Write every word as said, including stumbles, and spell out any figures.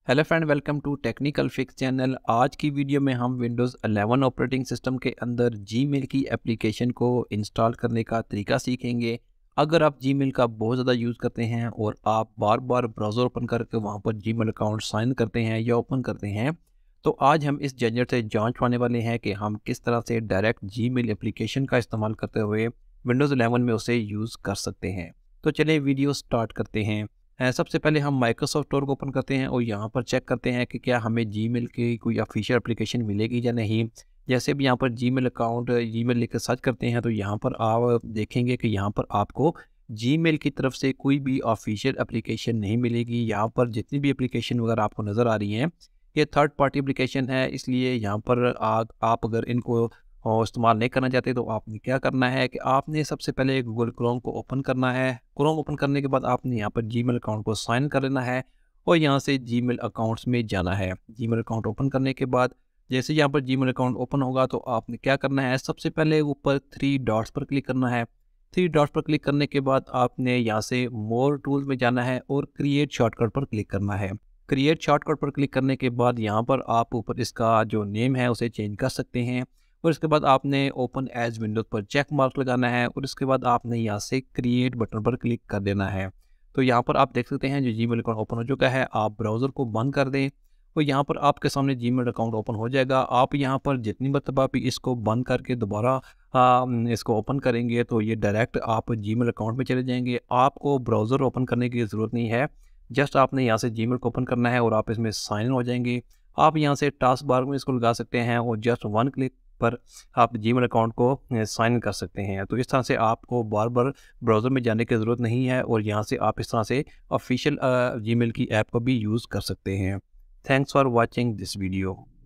Hello friend, welcome to technical fix channel. आज की video में हम विंडोज़ इलेवन ऑपरेटिंग सिस्टम के अंदर जीमेल की एप्लीकेशन को इंस्टॉल करने का तरीका सीखेंगे। अगर आप जीमेल का बहुत ज़्यादा यूज़ करते हैं और आप बार बार ब्राउज़र ओपन करके वहां पर जीमेल अकाउंट साइन करते हैं या ओपन करते हैं, तो आज हम इस झंझट से जांच पाने वाले हैं कि हम किस तरह से डायरेक्ट जीमेल एप्लीकेशन का इस्तेमाल करते हुए विंडोज़ इलेवन में उसे यूज़ कर सकते हैं। तो चलिए वीडियो स्टार्ट करते हैं। अ, सबसे पहले हम माइक्रोसॉफ्ट स्टोर को ओपन करते हैं और यहाँ पर चेक करते हैं कि क्या हमें जीमेल की कोई ऑफिशियल एप्लीकेशन मिलेगी या नहीं। जैसे भी यहाँ पर जीमेल अकाउंट जीमेल लिखकर सर्च करते हैं तो यहाँ पर आप देखेंगे कि यहाँ पर आपको जीमेल की तरफ से कोई भी ऑफिशियल एप्लीकेशन नहीं मिलेगी। यहाँ पर जितनी भी एप्लीकेशन वगैरह आपको नज़र आ रही हैं, ये थर्ड पार्टी एप्लीकेशन है, इसलिए यहाँ पर आ, आप अगर इनको और इस्तेमाल नहीं करना चाहते तो आपने क्या करना है कि आपने सबसे पहले गूगल क्रोम को ओपन करना है। क्रोम ओपन करने के बाद आपने यहाँ पर जीमेल अकाउंट को साइन कर लेना है और यहाँ से जीमेल अकाउंट्स में जाना है। जीमेल अकाउंट ओपन करने के बाद जैसे यहाँ पर जीमेल अकाउंट ओपन होगा तो आपने क्या करना है, सबसे पहले ऊपर थ्री डॉट्स पर क्लिक करना है। थ्री डॉट्स पर क्लिक करने के बाद आपने यहाँ से मोर टूल्स में जाना है और क्रिएट शॉर्टकट पर क्लिक करना है। क्रिएट शॉर्टकट पर क्लिक करने के बाद यहाँ पर आप ऊपर इसका जो नेम है उसे चेंज कर सकते हैं और इसके बाद आपने ओपन एज विंडोज पर चेक मार्क लगाना है और इसके बाद आपने यहाँ से क्रिएट बटन पर क्लिक कर देना है। तो यहाँ पर आप देख सकते हैं जो जीमेल अकाउंट ओपन हो चुका है। आप ब्राउज़र को बंद कर दें और यहाँ पर आपके सामने जीमेल अकाउंट ओपन हो जाएगा। आप यहाँ पर जितनी मरतबा भी इसको बंद करके दोबारा आ, इसको ओपन करेंगे तो ये डायरेक्ट आप जीमेल अकाउंट में चले जाएंगे। आपको ब्राउज़र ओपन करने की ज़रूरत नहीं है, जस्ट आपने यहाँ से जीमेल को ओपन करना है और आप इसमें साइन इन हो जाएंगे। आप यहाँ से टास्क बार में इसको लगा सकते हैं और जस्ट वन क्लिक पर आप जीमेल अकाउंट को साइन इन कर सकते हैं। तो इस तरह से आपको बार बार ब्राउज़र में जाने की ज़रूरत नहीं है और यहाँ से आप इस तरह से ऑफिशियल जीमेल की ऐप को भी यूज़ कर सकते हैं। Thanks for watching this video.